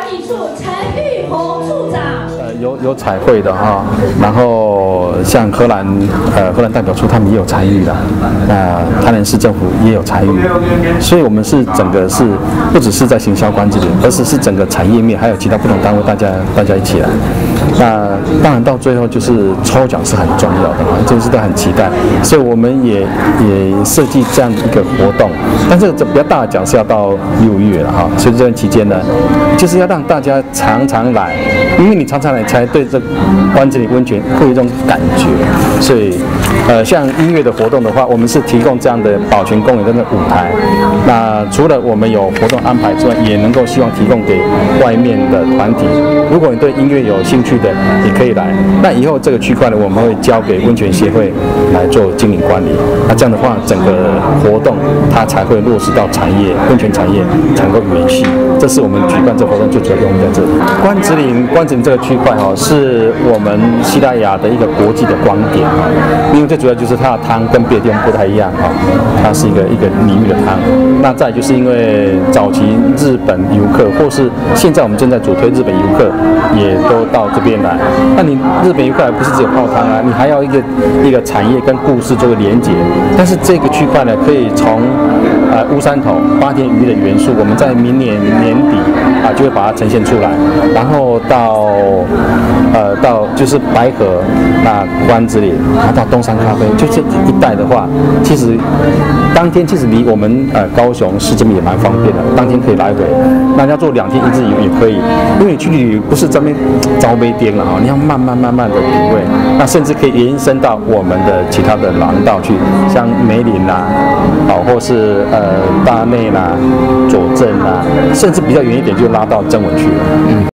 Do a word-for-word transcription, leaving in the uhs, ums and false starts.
理处陈玉红处长。 呃，有有彩绘的哈，然后像荷兰呃荷兰代表处他们也有参与的，那台南市政府也有参与，所以我们是整个是不只是在行销关之琳，而是是整个产业面还有其他不同单位大家大家一起来。那当然到最后就是抽奖是很重要的哈，这个是都很期待，所以我们也也设计这样的一个活动，但是这比较大的奖是要到六月了哈，所以这段期间呢，就是要让大家常常来，因为你常常来才对这关之琳温泉会有一种感觉，所以呃像音乐的活动的话，我们是提供这样的保全公园的舞台，那除了我们有活动安排之外，也能够希望提供给外面的团体，如果你对音乐有兴趣的，也可以来。那以后这个区块呢，我们会交给温泉协会来做经营管理。那这样的话，整个活动它才会落实到产业，温泉产业才能够延续。这是我们举办这个活动最主要用意在这里。关之琳，关之琳这个区块哦，是我们西拉雅的一个国际的光点啊。因为最主要就是它的汤跟别的地方不太一样哈，它是一个一个淋浴的汤。那再就是因为早期日本游客，或是现在我们正在主推日本游客，也都到这边来。那你日本游客还不是只有泡汤啊，你还要一个一个产业跟故事做个连结。但是这个区块呢，可以从呃乌山头八天鱼的元素，我们在明年年底啊就会把它呈现出来，然后到呃到就是白河那关之琳，然后到东山咖啡，就这一带的话，其实当天其实离我们呃高雄市这边也蛮方便的，当天可以来回。那要做两天一日游也可以，因为你去旅游不是这边招杯颠了哈，你要慢慢慢慢的品味，那甚至可以延伸到我们的其他的廊道去，像梅林啦，好或是呃大内啦、左镇啦，甚至比较远一点就拉到曾文去了。嗯。